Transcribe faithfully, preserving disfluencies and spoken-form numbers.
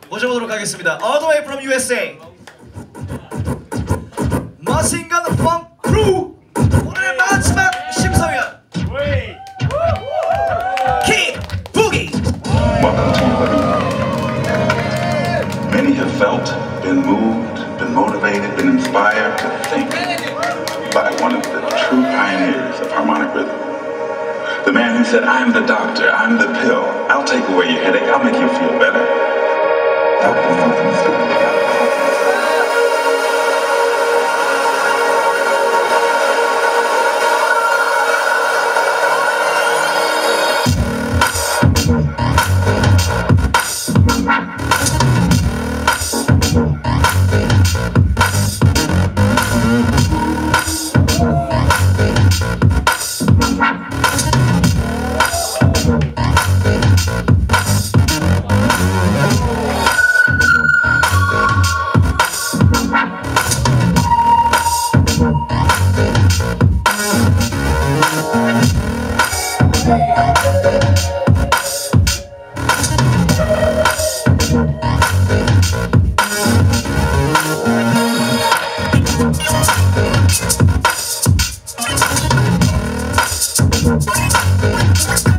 모셔보도록 하겠습니다. All the way from U S A, 머신건 펑크 크루. 오늘의 마지막 심사위원 킹 부기. Welcome to your living room. Many have felt, been moved, been motivated, been inspired to think by one of the true pioneers of harmonic rhythm. The man who said, I'm the doctor, I'm the pill. I'll take away your headache, I'll make you feel better. That was something stupid. We'll be right back.